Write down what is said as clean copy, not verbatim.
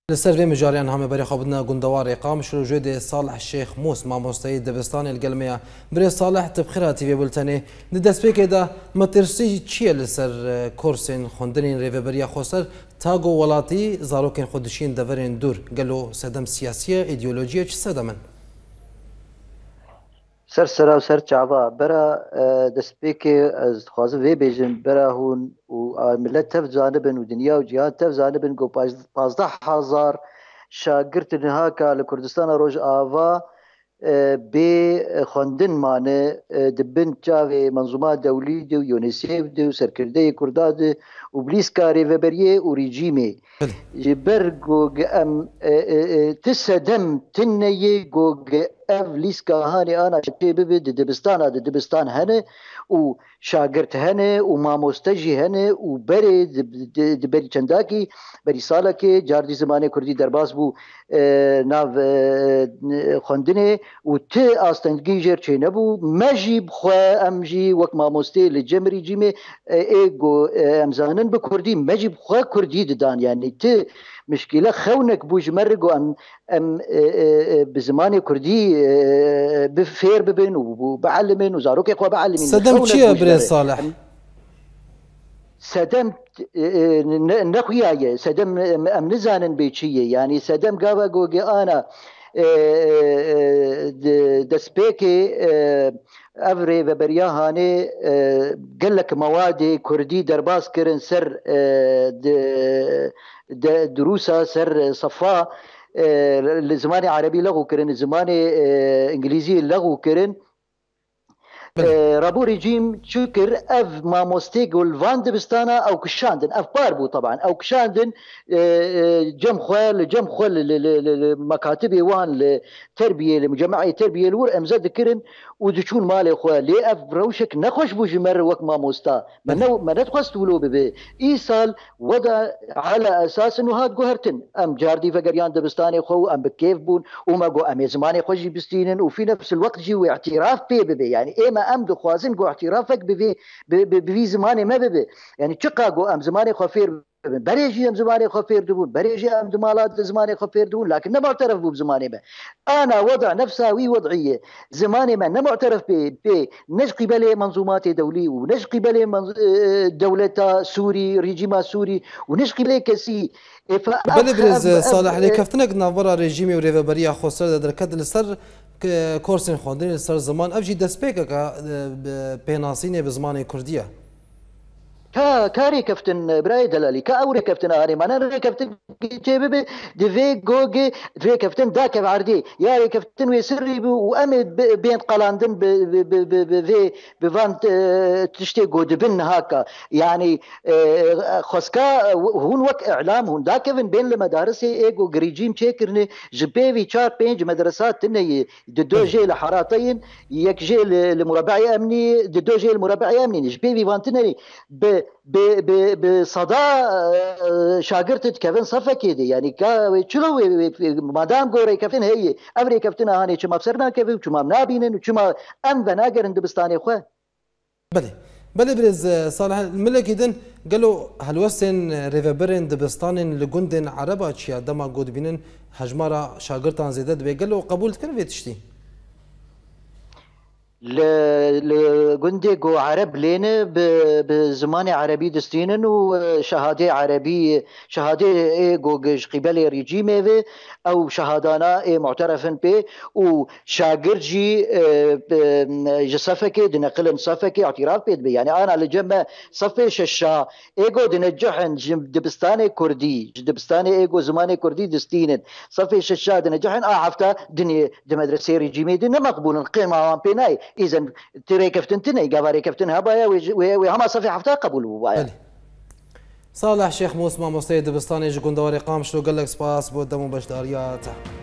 لسر مجاريان هم بري خبرنا گندوار اقام شروع جد صالح الشيخ موس مامۆستایی دبستان القلمية بري صالح تبخيرات في بلتني ندس بك ده مترسي چیه لسر کورسین خوندنین ریوبریا خوسر تاگو ولاتی زاروکن خودشین دورین دور قالوا سدم سياسية ايديولوجية چه سدمن سر سرا و سر چاوا برا دسپیکی از خوازه وی بیجن برا هون و ملت تف جانبن و دنیا و جهان تف جانبن گو 15,000 شاگرد نهاکا لکردستان روز آوا بی خواندن مانه دبن چاوی منظومات دولی دو یونیسیف دو سرکرده کردا دو و بلیس کاری و بریه و ریجیمه جبرگو ام تسدم تنیه گو لیسکا هانی آنا شتی ببی دبستان هنه و شاگرد هنه و مامۆستەژی هنه و بری دبری چنداکی بری سالکی جاردی زمانه کردی درباس بو ناو خوندنه و ته آستندگی جر چه نبو مجی بخوا امجی وک مامۆسته لجمری جیمه ایگو امزانن بکردی مجی بخوا کردی ددان یعنی ته مشكلة خونك بوج مرقو ام بزمان كردي بفير ببن وبعلمن وزاروك يقوى بعلمين سدم چيه بري صالح سدم نخوياي سدم ام نزانن بيچيه يعني سدم قاوا قوغي انا دسبيكي افري وبريا هاني قال لك مواد كردي درباس كرن سر دروسا سر صفا الزماني عربي لغو كرن الزماني انجليزي لغو كرن رابو ريجيم شكر اف مامۆستێ والفان دبستانا او كشاندن اف باربو طبعا او كشاندن جم خوال مكاتب وان لتربيه لمجمعيه تربيه الور امزاد كرن ودشون مالي خوال لي اف روشك نخوش بو جمر وك مامۆستا ما نتخست ولو ببي ايصال وضع على اساس انه هاد قهرتن ام جاردي فقريان دبستاني خو ام بكيف بون وما قو ام زماني خوجي بستينن وفي نفس الوقت جي اعتراف بي يعني اما ام دخوازن جو اعترافك بفي زماني ما ببي يعني تشقا جو ام زماني خفير بريجي ام زماني خفير دبون بريجي ام دمالات زماني خفير دبون لكن ما معترف بزماني ما انا وضع نفسها وي وضعيه زماني ما معترف ب نش قبل منظومات دولي ونش قبل دولة سوري ريجيما سوري ونش قبل كسي بل برز صالح عليك كفتنك نافرا ريجيمي وريفبريا خوسر دركد لسر كورسين خوندن لسر زمان افجي دسبيكا بيناسيني بزمان كرديه كاري كفتن براي دلالي كاوري كفتن اري مانا ري كفتن جيبي دفي جوجي دفي كفتن داك بعردي يا كفتن ويسري وامد بين قلاندن بفي بفان تشتي جود بن هاكا يعني خسكا هون وك اعلام هون داكفن بين المدارس ايجو ريجيم تشيكرني جبيفي 4 5 مدرسات تني دو جي لحارتين يك جي لمربعي امني دو جي لمربعي امني جبيفي فانتني بصدى شاگرد كفن صفا كده يعني شلو مادام قوري كفن هي افري كفتنا هاني شما بسرنا كفن شما منابينن وشما ام بناقر دبستاني خو بلي برز صالح الملك اذن قالوا هلوسن ريفبرن دبستان لجندن عربا تشيا دما قود بينن هجمارا شاگردان زيدد بي قالوا قبول تكن تشتي لجندي جو عرب لين بزمان عربي دستينن وشهاده عربي شهاده جو قبل ريجيمي او شهادانا معترفن به وشاغرجي جسفك دنقلن صفك اعتراف بيد يعني انا لجمع صفي ششا ايجو دنجحن دبستاني كردي دبستاني ايجو زماني كردي دستينن صفي ششا دنجحن عفتا دني مدرسه ريجيمي دنا مقبول القيمه بيناي اذا تري كفتن تني قباري كفتن هبايا وهما صفي حفتا قبول بوايا صالح شيخ موس مامۆستای دبستانی جگندوار قام شلو قال لك سپاس بود دمو بشداريات